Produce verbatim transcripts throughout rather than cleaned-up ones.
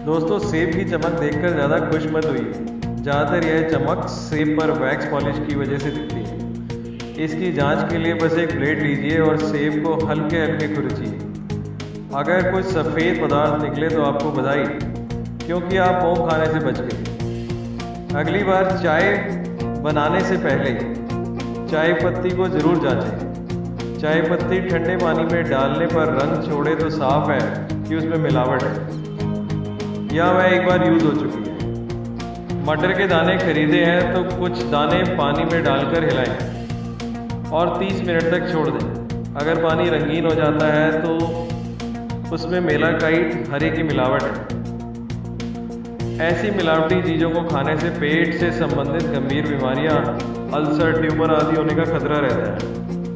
दोस्तों, सेब की चमक देखकर ज़्यादा खुश मत हुई। ज़्यादातर यह चमक सेब पर वैक्स पॉलिश की वजह से दिखती है। इसकी जांच के लिए बस एक ब्लेड लीजिए और सेब को हल्के हल्के खुरचिए। अगर कुछ सफ़ेद पदार्थ निकले तो आपको बधाई, क्योंकि आप मोम खाने से बच गए। अगली बार चाय बनाने से पहले चाय पत्ती को ज़रूर जांचें। चाय पत्ती ठंडे पानी में डालने पर रंग छोड़े तो साफ है कि उसमें मिलावट है या वह एक बार यूज़ हो चुकी है। मटर के दाने खरीदे हैं तो कुछ दाने पानी में डालकर हिलाएं और तीस मिनट तक छोड़ दें। अगर पानी रंगीन हो जाता है तो उसमें मेलाकाइट हरे की मिलावट है। ऐसी मिलावटी चीज़ों को खाने से पेट से संबंधित गंभीर बीमारियां, अल्सर, ट्यूमर आदि होने का खतरा रहता है।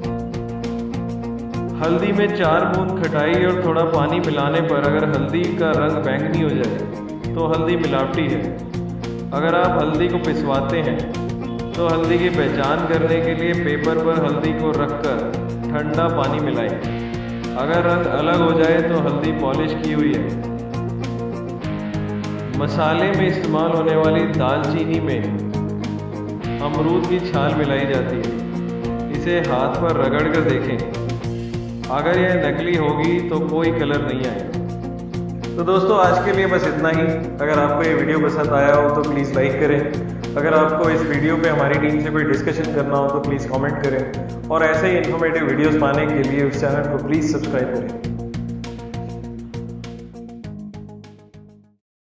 हल्दी में चार बूंद खटाई और थोड़ा पानी मिलाने पर अगर हल्दी का रंग बैंगनी हो जाए तो हल्दी मिलावटी है। अगर आप हल्दी को पिसवाते हैं तो हल्दी की पहचान करने के लिए पेपर पर हल्दी को रखकर ठंडा पानी मिलाएं। अगर रंग अलग हो जाए तो हल्दी पॉलिश की हुई है। मसाले में इस्तेमाल होने वाली दालचीनी में अमरूद की छाल मिलाई जाती है। इसे हाथ पर रगड़ कर देखें। अगर यह नकली होगी तो कोई कलर नहीं आएगा। तो दोस्तों, आज के लिए बस इतना ही। अगर आपको ये वीडियो पसंद आया हो तो प्लीज़ लाइक करें। अगर आपको इस वीडियो पे हमारी टीम से कोई डिस्कशन करना हो तो प्लीज़ कमेंट करें। और ऐसे ही इन्फॉर्मेटिव वीडियोस पाने के लिए उस चैनल को प्लीज़ सब्सक्राइब करें।